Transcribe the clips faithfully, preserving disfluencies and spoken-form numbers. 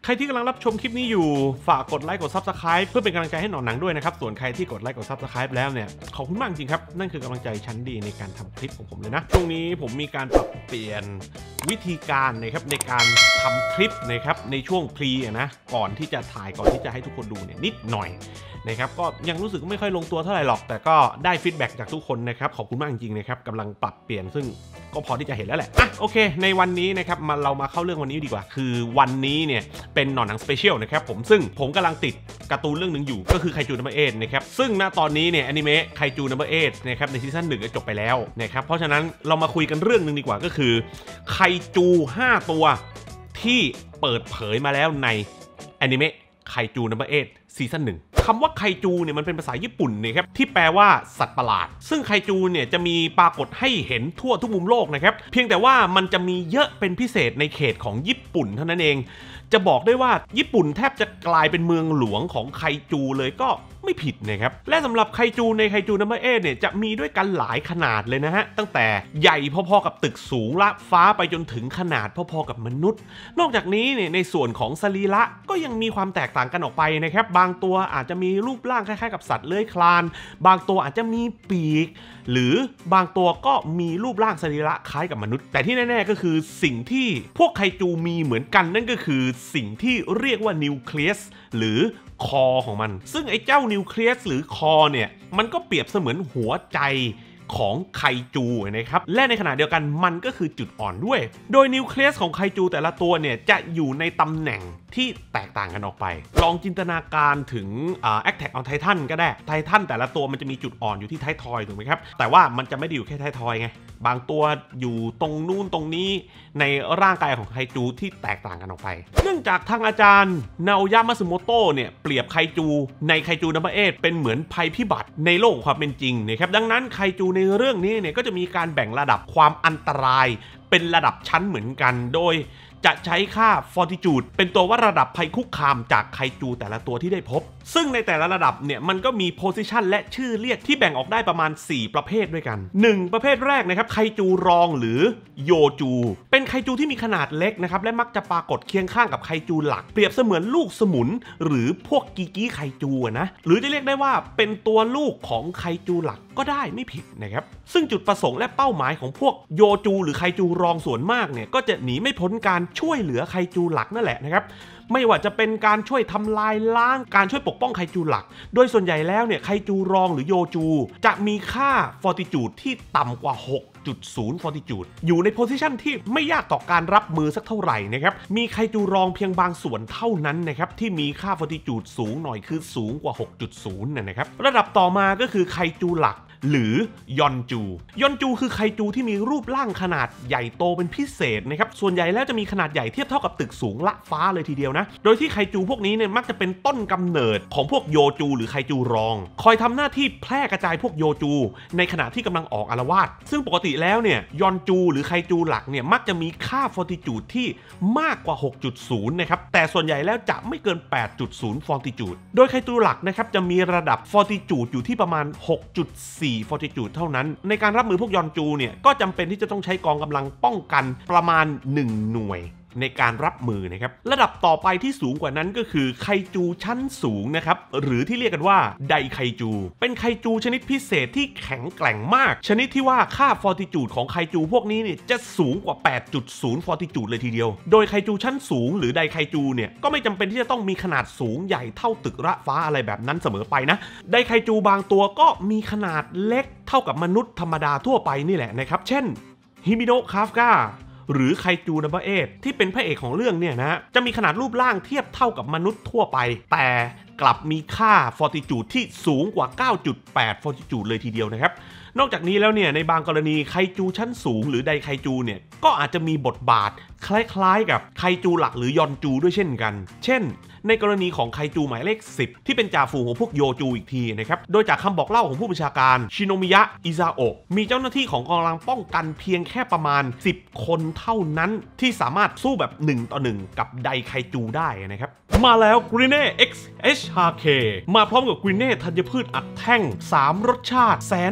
ใครที่กำลังรับชมคลิปนี้อยู่ฝากกดไลค์กด ซับสไครบ์ เพื่อเป็นกำลังใจให้หนอนหนังด้วยนะครับส่วนใครที่กดไลค์กด ซับสไครบ์ แล้วเนี่ยขอบคุณมากจริงครับนั่นคือกำลังใจชั้นดีในการทำคลิปของผมเลยนะช่วงนี้ผมมีการปรับเปลี่ยนวิธีการนะครับในการทำคลิปนะครับในช่วงพรีนะก่อนที่จะถ่ายก่อนที่จะให้ทุกคนดูเนี่ยนิดหน่อยนะครับก็ยังรู้สึกไม่ค่อยลงตัวเท่าไหร่หรอกแต่ก็ได้ฟีดแบ็กจากทุกคนนะครับขอบคุณมากจริงๆนะครับกำลังปรับเปลี่ยนซึ่งก็พอที่จะเห็นแล้วแหละอ่ะโอเคในวันนี้นะครับมาเรามาเข้าเรื่องวันนี้ดีกว่าคือวันนี้เนี่ยเป็นหนอนหนังสเปเชียลนะครับผมซึ่งผมกำลังติดการ์ตูนเรื่องหนึ่งอยู่ก็คือไคจูนัมเบอร์เอทนะครับซึ่งณตอนนี้เนี่ยอนิเมะไคจูนัมเบอร์เอทนะครับในซีซั่นหนึ่งก็จบไปแล้วนะครับเพราะฉะนั้นเรามาคุยกันเรื่องหนึ่งดีกว่าก็คือไคจูห้าตัวที่เปิดเผยมาแล้วในอนิเมะไคจูนัมเบอร์เอทซีซั่นหนึ่งคำว่าไคจูเนี่ยมันเป็นภาษาญี่ปุ่นนะครับที่แปลว่าสัตว์ประหลาดซึ่งไคจูเนี่ยจะมีปรากฏให้เห็นทั่วทุกมุมโลกนะครับเพียงแต่ว่ามันจะมีเยอะเป็นพิเศษในเขตของญี่ปุ่นเท่านั้นเองจะบอกได้ว่าญี่ปุ่นแทบจะกลายเป็นเมืองหลวงของไคจูเลยก็ไม่ผิดนะครับและสำหรับไคจูในไคจูนัมเบอร์เอทเนี่ยจะมีด้วยกันหลายขนาดเลยนะฮะตั้งแต่ใหญ่พอๆกับตึกสูงละฟ้าไปจนถึงขนาดพอๆกับมนุษย์นอกจากนี้เนี่ยในส่วนของสรีระก็ยังมีความแตกต่างกันออกไปนะครับบางตัวอาจจะมีรูปร่างคล้ายๆกับสัตว์เลื้อยคลานบางตัวอาจจะมีปีกหรือบางตัวก็มีรูปร่างสรีระคล้ายกับมนุษย์แต่ที่แน่ๆก็คือสิ่งที่พวกไคจูมีเหมือนกันนั่นก็คือสิ่งที่เรียกว่านิวเคลียสหรือคอของมันซึ่งไอ้เจ้านิวเคลียสหรือคอเนี่ยมันก็เปรียบเสมือนหัวใจของไคจูนะครับและในขณะเดียวกันมันก็คือจุดอ่อนด้วยโดยนิวเคลียสของไคจูแต่ละตัวเนี่ยจะอยู่ในตำแหน่งที่แตกต่างกันออกไปลองจินตนาการถึงแอคแท็กออนไททันก็ได้ไททันแต่ละตัวมันจะมีจุดอ่อนอยู่ที่ท้ายทอยถูกไหมครับแต่ว่ามันจะไม่ได้อยู่แค่ท้ายทอยไงบางตัวอยู่ตรงนู่นตรงนี้ในร่างกายของไคจูที่แตกต่างกันออกไปเนื่องจากทางอาจารย์นาโอยะมัตสึโมโตะเนี่ยเปรียบไคจูในไคจูนัมเบอร์เอทเป็นเหมือนภัยพิบัติในโลกความเป็นจริงนะครับดังนั้นไคจูในเรื่องนี้เนี่ยก็จะมีการแบ่งระดับความอันตรายเป็นระดับชั้นเหมือนกันโดยจะใช้ค่า Fortitude เป็นตัววัดระดับภัยคุกคามจากไคจูแต่ละตัวที่ได้พบซึ่งในแต่ละระดับเนี่ยมันก็มี Position และชื่อเรียกที่แบ่งออกได้ประมาณสี่ประเภทด้วยกันหนึ่งประเภทแรกนะครับไคจูรองหรือโยจูเป็นไคจูที่มีขนาดเล็กนะครับและมักจะปรากฏเคียงข้างกับไคจูหลักเปรียบเสมือนลูกสมุนหรือพวกกิกิไคจูนะหรือจะเรียกได้ว่าเป็นตัวลูกของไคจูหลักก็ได้ไม่ผิดนะครับซึ่งจุดประสงค์และเป้าหมายของพวกโยจูหรือไคจูรองส่วนมากเนี่ยก็จะหนีไม่พ้นการช่วยเหลือไคจูหลักนั่นแหละนะครับไม่ว่าจะเป็นการช่วยทำลายล้างการช่วยปกป้องไคจูหลักโดยส่วนใหญ่แล้วเนี่ยไคจูรองหรือโยจูจะมีค่า Fortitude ที่ต่ำกว่า หกจุดศูนย์ Fortitude อยู่ในโพสิชันที่ไม่ยากต่อการรับมือสักเท่าไหร่นะครับมีไคจูรองเพียงบางส่วนเท่านั้นนะครับที่มีค่า Fortitude สูงหน่อยคือสูงกว่า หกจุดศูนย์ นะครับระดับต่อมาก็คือไคจูหลักหรือยอนจูยอนจูคือไคจูที่มีรูปร่างขนาดใหญ่โตเป็นพิเศษนะครับส่วนใหญ่แล้วจะมีขนาดใหญ่เทียบเท่ากับตึกสูงละฟ้าเลยทีเดียวนะโดยที่ไคจูพวกนี้เนี่ยมักจะเป็นต้นกำเนิดของพวกโยจูหรือไคจูรองคอยทำหน้าที่แพร่กระจายพวกโยจูในขณะที่กำลังออกอาละวาดซึ่งปกติแล้วเนี่ยยอนจูหรือไคจูหลักเนี่ยมักจะมีค่า Fortitude ที่มากกว่า หกจุดศูนย์ นะครับแต่ส่วนใหญ่แล้วจะไม่เกิน แปดจุดศูนย์ Fortitude โดยไคจูหลักนะครับจะมีระดับ Fortitude อยู่ที่ประมาณ หกจุดสี่Fortitude เท่านั้นในการรับมือพวกยอนจูเนี่ยก็จำเป็นที่จะต้องใช้กองกำลังป้องกันประมาณหนึ่งหน่วยในการรับมือนะครับระดับต่อไปที่สูงกว่านั้นก็คือไคจูชั้นสูงนะครับหรือที่เรียกกันว่าไดไคจูเป็นไคจูชนิดพิเศษที่แข็งแกร่งมากชนิดที่ว่าค่า Fortitude ของไคจูพวกนี้เนี่ยจะสูงกว่า แปดจุดศูนย์ Fortitude เลยทีเดียวโดยไคจูชั้นสูงหรือไดไคจูเนี่ยก็ไม่จำเป็นที่จะต้องมีขนาดสูงใหญ่เท่าตึกระฟ้าอะไรแบบนั้นเสมอไปนะไดไคจูบางตัวก็มีขนาดเล็กเท่ากับมนุษย์ธรรมดาทั่วไปนี่แหละนะครับเช่นฮิมิโนะคาฟกาหรือไคจูนัมเบอร์เอทที่เป็นพระเอกของเรื่องเนี่ยนะจะมีขนาดรูปร่างเทียบเท่ากับมนุษย์ทั่วไปแต่กลับมีค่า Fortitude ที่สูงกว่า เก้าจุดแปด Fortitude เลยทีเดียวนะครับนอกจากนี้แล้วเนี่ยในบางกรณีไคจูชั้นสูงหรือไดไคจูเนี่ยก็อาจจะมีบทบาทคล้ายๆกับไคจูหลักหรือยอนจูด้วยเช่นกันเช่นในกรณีของไคจูหมายเลขสิบที่เป็นจ่าฝูงของพวกโยจูอีกทีนะครับโดยจากคำบอกเล่าของผู้บัญชาการชิโนมิยะอิซาโอะมีเจ้าหน้าที่ของกองกำลังป้องกันเพียงแค่ประมาณสิบคนเท่านั้นที่สามารถสู้แบบหนึ่งต่อหนึ่งกับไดไคจูได้นะครับมาแล้วกรีเน่ เอ็กซ์ เอช อาร์ เค มาพร้อมกับกรีเน่ธัญพืชอัดแท่งสามรสชาติแสนอร่อย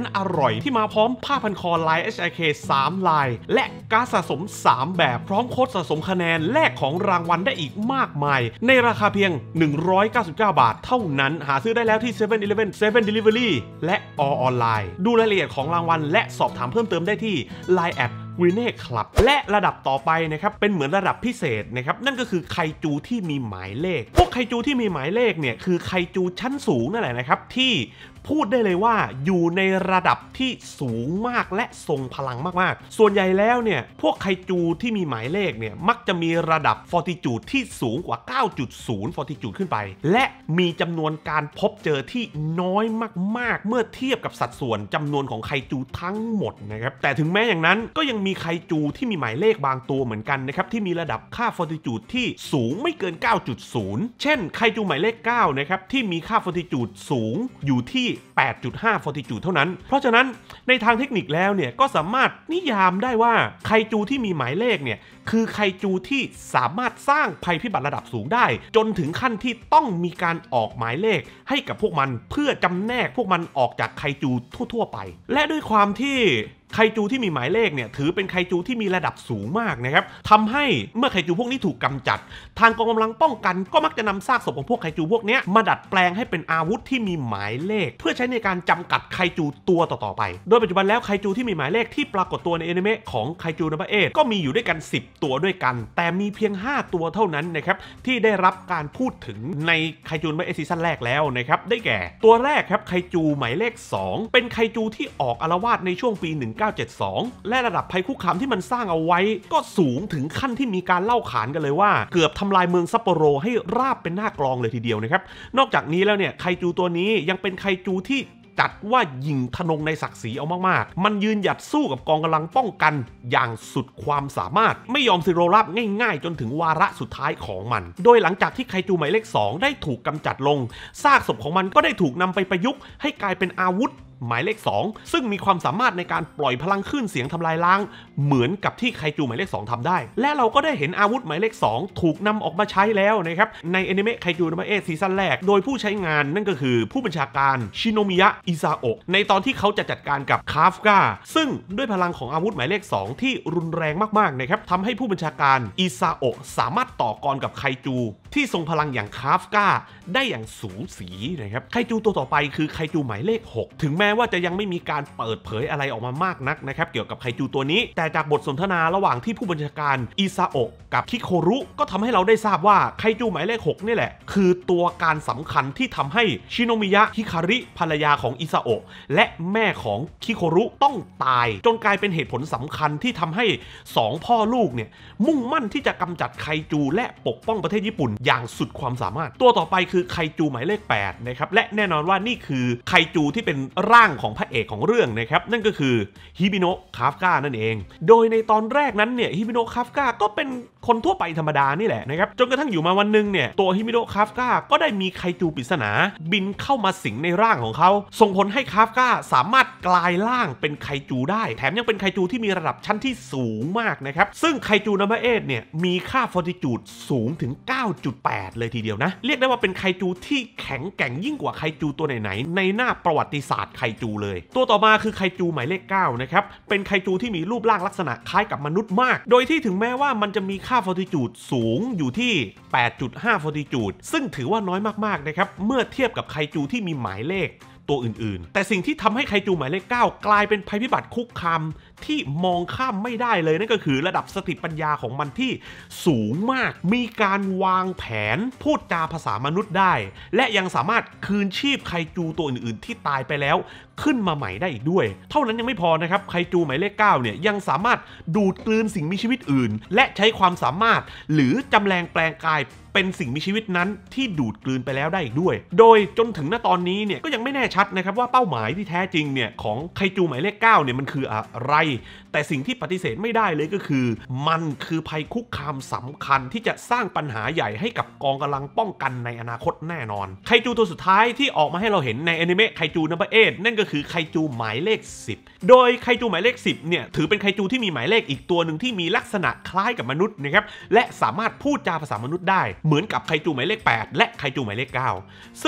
อยที่มาพร้อมผ้าพันคอลาย เอช ไอ เค สามลายและการ์ดสะสมสามแบบพร้อมโค้ดสะสมคะแนนแลกของรางวัลได้อีกมากมายในราคาเพียงหนึ่งร้อยเก้าสิบเก้าบาทเท่านั้นหาซื้อได้แล้วที่ เซเว่น อีเลฟเว่น เซเว่น Delivery และ All ออนไลน์ดูรายละเอียดของรางวัลและสอบถามเพิ่มเติมได้ที่ ไลน์ แอท วีเน่ คลับ และระดับต่อไปนะครับเป็นเหมือนระดับพิเศษนะครับนั่นก็คือไคจูที่มีหมายเลขพวกไคจูที่มีหมายเลขเนี่ยคือไคจูชั้นสูงนั่นแหละนะครับที่พูดได้เลยว่าอยู่ในระดับที่สูงมากและทรงพลังมากๆส่วนใหญ่แล้วเนี่ยพวกไคจูที่มีหมายเลขเนี่ยมักจะมีระดับ Fortitude ที่สูงกว่า เก้าจุดศูนย์ Fortitude ขึ้นไปและมีจำนวนการพบเจอที่น้อยมากๆเมื่อเทียบกับสัดส่วนจำนวนของไคจูทั้งหมดนะครับแต่ถึงแม้อย่างนั้นก็ยังมีไคจูที่มีหมายเลขบางตัวเหมือนกันนะครับที่มีระดับค่า Fortitude ที่สูงไม่เกิน เก้าจุดศูนย์ เช่นไคจูหมายเลขเก้านะครับที่มีค่า Fortitude สูงอยู่ที่แปดจุดห้า Fortitude เท่านั้นเพราะฉะนั้นในทางเทคนิคแล้วเนี่ยก็สามารถนิยามได้ว่าไคจูที่มีหมายเลขเนี่ยคือไคจูที่สามารถสร้างภัยพิบัติระดับสูงได้จนถึงขั้นที่ต้องมีการออกหมายเลขให้กับพวกมันเพื่อจำแนกพวกมันออกจากไคจูทั่วๆไปและด้วยความที่ไคจูที่มีหมายเลขเนี่ยถือเป็นไคจูที่มีระดับสูงมากนะครับทำให้เมื่อไคจูพวกนี้ถูกกำจัดทางกองกำลังป้องกันก็มักจะนำซากศพของพวกไคจูพวกนี้มาดัดแปลงให้เป็นอาวุธที่มีหมายเลขเพื่อใช้ในการจำกัดไคจูตัวต่อๆไปโดยปัจจุบันแล้วไคจูที่มีหมายเลขที่ปรากฏตัวในอนิเมะของไคจูนัมเบอร์เอทก็มีอยู่ด้วยกันสิบตัวด้วยกันแต่มีเพียงห้าตัวเท่านั้นนะครับที่ได้รับการพูดถึงในไคจูนัมเบอร์เอทซีซั่นแรกแล้วนะครับได้แก่ตัวแรกครับไคจูหมายเลขสองเป็นไคจูที่ออกอาละวาดในช่วงปีหนึ่งเก้าเจ็ดสองและระดับภัยคุกคามที่มันสร้างเอาไว้ก็สูงถึงขั้นที่มีการเล่าขานกันเลยว่าเกือบทำลายเมืองซัปโปโรให้ราบเป็นหน้ากลองเลยทีเดียวนะครับนอกจากนี้แล้วเนี่ยไคจูตัวนี้ยังเป็นไคจูที่จัดว่ายิงทะนงในศักดิ์ศรีเอามากๆมันยืนหยัดสู้กับกองกำลังป้องกันอย่างสุดความสามารถไม่ยอมซิโรราบง่ายๆจนถึงวาระสุดท้ายของมันโดยหลังจากที่ไคจูหมายเลขสองได้ถูกกำจัดลงซากศพของมันก็ได้ถูกนำไปประยุกต์ให้กลายเป็นอาวุธหมายเลขสองซึ่งมีความสามารถในการปล่อยพลังคลื่นเสียงทำลายล้างเหมือนกับที่ไคจูหมายเลขสองทำได้และเราก็ได้เห็นอาวุธหมายเลขสองถูกนำออกมาใช้แล้วนะครับในอนิเมะไคจูนัมเบอร์เอทซีซั่นแรกโดยผู้ใช้งานนั่นก็คือผู้บัญชาการชิโนมิยะอิซาโอะในตอนที่เขาจะจัดการกับคาฟกาซึ่งด้วยพลังของอาวุธหมายเลขสองที่รุนแรงมากๆนะครับทำให้ผู้บัญชาการอิซาโอะสามารถต่อกรกับไคจูที่ทรงพลังอย่างคาฟกาได้อย่างสูสีนะครับไคจูตัวต่อไปคือไคจูหมายเลขหกถึงแม้ว่าจะยังไม่มีการเปิดเผยอะไรออกมามากนักนะครับเกี่ยวกับไคจูตัวนี้แต่จากบทสนทนาระหว่างที่ผู้บัญชาการอิซาโอะกับคิโครุก็ทำให้เราได้ทราบว่าไคจูหมายเลขหกนี่แหละคือตัวการสำคัญที่ทำให้ชิโนมิยะฮิคาริภรรยาของอิซาโอะและแม่ของคิโครุต้องตายจนกลายเป็นเหตุผลสำคัญที่ทำให้สองพ่อลูกเนี่ยมุ่งมั่นที่จะกำจัดไคจูและปกป้องประเทศญี่ปุ่นอย่างสุดความสามารถตัวต่อไปคือไคจูหมายเลขแปดนะครับและแน่นอนว่านี่คือไคจูที่เป็นร่างของพระเอกของเรื่องนะครับนั่นก็คือฮิบิโนะคาฟกานั่นเองโดยในตอนแรกนั้นเนี่ยฮิบิโนะคาฟกาก็เป็นคนทั่วไปธรรมดานี่แหละนะครับจนกระทั่งอยู่มาวันนึงเนี่ยตัวฮิบิโนะคาฟกาก็ได้มีไคจูปริศนาบินเข้ามาสิงในร่างของเขาส่งผลให้คาฟกาสามารถกลายร่างเป็นไคจูได้แถมยังเป็นไคจูที่มีระดับชั้นที่สูงมากนะครับซึ่งไคจูนัมเบอร์เอทเนี่ยมีค่า Fortitude สูงถึง เก้าจุดแปด เลยทีเดียวนะเรียกได้ว่าเป็นไคจูที่แข็งแกร่งยิ่งกว่าไคจูตัวไหนๆในหน้าประวัติศาสตร์ไคจูเลยตัวต่อมาคือไคจูหมายเลขเก้านะครับเป็นไคจูที่มีรูปร่างลักษณะคล้ายกับมนุษย์มากโดยที่ถึงแม้ว่ามันจะมีค่า Fortitude สูงอยู่ที่ แปดจุดห้า Fortitude ซึ่งถือว่าน้อยมากๆนะครับเมื่อเทียบกับไคจูที่มีหมายเลขตัวอื่นๆแต่สิ่งที่ทำให้ไคจูหมายเลขเก้ากลายเป็นภัยพิบัติคุกคามที่มองข้ามไม่ได้เลยนั่นก็คือระดับสติปัญญาของมันที่สูงมากมีการวางแผนพูดจาภาษามนุษย์ได้และยังสามารถคืนชีพไคจูตัวอื่นๆที่ตายไปแล้วขึ้นมาใหม่ได้อีกด้วยเท่านั้นยังไม่พอนะครับไคจูหมายเลขเก้าเนี่ยยังสามารถดูดกลืนสิ่งมีชีวิตอื่นและใช้ความสามารถหรือจำแรงแปลงกายเป็นสิ่งมีชีวิตนั้นที่ดูดกลืนไปแล้วได้อีกด้วยโดยจนถึงณตอนนี้เนี่ยก็ยังไม่แน่ชัดนะครับว่าเป้าหมายที่แท้จริงเนี่ยของไคจูหมายเลขเก้าเนี่ยมันคืออะไรแต่สิ่งที่ปฏิเสธไม่ได้เลยก็คือมันคือภัยคุกคามสำคัญที่จะสร้างปัญหาใหญ่ให้กับกองกำลังป้องกันในอนาคตแน่นอนไคจูตัวสุดท้ายที่ออกมาให้เราเห็นในอนิเมะไคจูนัมเบอร์เอทนั่นก็คือไคจูหมายเลขสิบโดยไคจูหมายเลขสิบเนี่ยถือเป็นไคจูที่มีหมายเลขอีกตัวหนึ่งที่มีลักษณะคล้ายกับมนุษย์นะครับและสามารถพูดจาภาษามนุษย์ได้เหมือนกับไคจูหมายเลขแปดและไคจูหมายเลขเก้าซึ่ง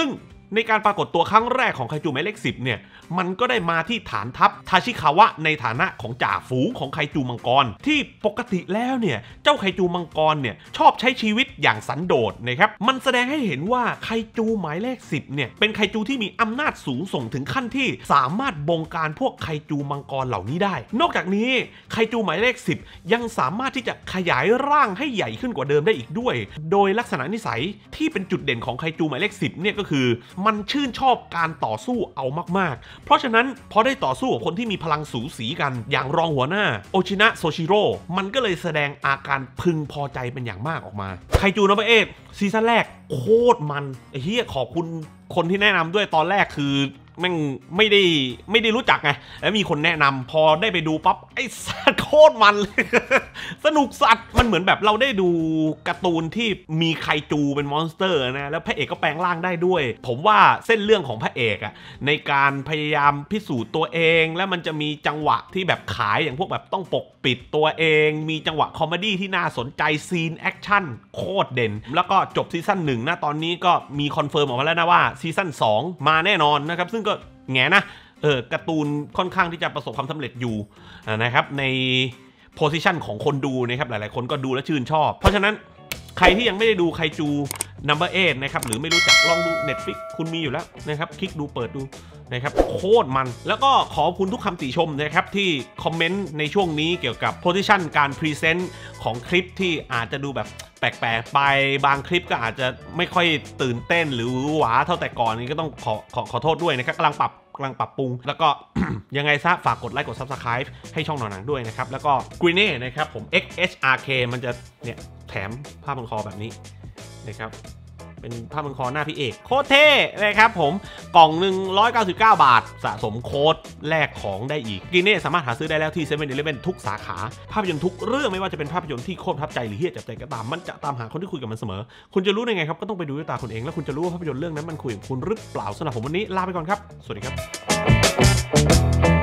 ในการปรากฏตัวครั้งแรกของไคจูหมายเลขสิบเนี่ยมันก็ได้มาที่ฐานทัพทาชิคาวะในฐานะของจ่าฝูงของไคจูมังกรที่ปกติแล้วเนี่ยเจ้าไคจูมังกรเนี่ยชอบใช้ชีวิตอย่างสันโดษนะครับมันแสดงให้เห็นว่าไคจูหมายเลขสิบเนี่ยเป็นไคจูที่มีอำนาจสูงส่งถึงขั้นที่สามารถบงการพวกไคจูมังกรเหล่านี้ได้นอกจากนี้ไคจูหมายเลขสิบยังสามารถที่จะขยายร่างให้ใหญ่ขึ้นกว่าเดิมได้อีกด้วยโดยลักษณะนิสัยที่เป็นจุดเด่นของไคจูหมายเลขสิบเนี่ยก็คือมันชื่นชอบการต่อสู้เอามากๆเพราะฉะนั้นพอได้ต่อสู้กับคนที่มีพลังสูสีกันอย่างรองหัวหน้าโอชินะโซชิโร่มันก็เลยแสดงอาการพึงพอใจเป็นอย่างมากออกมาไคจูนัมเบอร์เอทซีซั่นแรกโคตรมันไอ้เหี้ยขอบคุณคนที่แนะนำด้วยตอนแรกคือแม่งไม่ได้ไม่ได้รู้จักไงแล้วมีคนแนะนำพอได้ไปดูปั๊บไอ้สัตว์โคตรมันเลยสนุกสัตว์มันเหมือนแบบเราได้ดูการ์ตูนที่มีไคจูเป็นมอนสเตอร์นะแล้วพระเอกก็แปลงร่างได้ด้วยผมว่าเส้นเรื่องของพระเอกอะในการพยายามพิสูจน์ตัวเองแล้วมันจะมีจังหวะที่แบบขายอย่างพวกแบบต้องปกปิดตัวเองมีจังหวะคอมเมดี้ที่น่าสนใจซีนแอคชั่นโคตรเด่นแล้วก็จบซีซั่นหนึ่งนะตอนนี้ก็มีคอนเฟิร์มออกมาแล้วนะว่าซีซั่นสองมาแน่นอนนะครับซึ่งก็แง่นะเออการ์ตูนค่อนข้างที่จะประสบความสำเร็จอยู่นะครับในโพสิชันของคนดูนะครับหลายๆคนก็ดูและชื่นชอบเพราะฉะนั้นใครที่ยังไม่ได้ดูไคจูนัมเบอร์เอทนะครับหรือไม่รู้จักลองดู Netflix คุณมีอยู่แล้วนะครับคลิกดูเปิดดูนะครับโคตรมันแล้วก็ขอบคุณทุกคำติชมนะครับที่คอมเมนต์ในช่วงนี้เกี่ยวกับโพสิชันการพรีเซนต์ของคลิปที่อาจจะดูแบบแปลกๆไปบางคลิปก็อาจจะไม่ค่อยตื่นเต้นหรือหวาเท่าแต่ก่อนนี้ก็ต้องขอขอขอโทษด้วยนะครับกำลังปรับกำลังปรับปรุงแล้วก็ ยังไงซะฝากกดไลค์กด Subscribe ให้ช่องหนอนหนังด้วยนะครับแล้วก็กรีเน่นะครับผม เอ็กซ์ เอช อาร์ เค มันจะเนี่ยแถมผ้าพันคอแบบนี้นะครับเป็นผ้าพันคอหน้าพี่เอกโคตรเท่นะครับผมกล่องหนึ่งร้อยเก้าสิบเก้าบาทสะสมโค้ดแลกของได้อีกกรีเน่สามารถหาซื้อได้แล้วที่เซเว่น อีเลฟเว่นทุกสาขาภาพยนตร์ทุกเรื่องไม่ว่าจะเป็นภาพยนตร์ที่โคตรประทับใจหรือเฮี้ยจับใจก็ตามมันจะตามหาคนที่คุยกับมันเสมอคุณจะรู้ได้ไงครับก็ต้องไปดูด้วยตาคุณเองแล้วคุณจะรู้ว่าภาพยนตร์เรื่องนั้นมันคุยกับคุณหรือเปล่าสำหรับผมวันนี้ลาไปก่อนครับสวัสดีครับ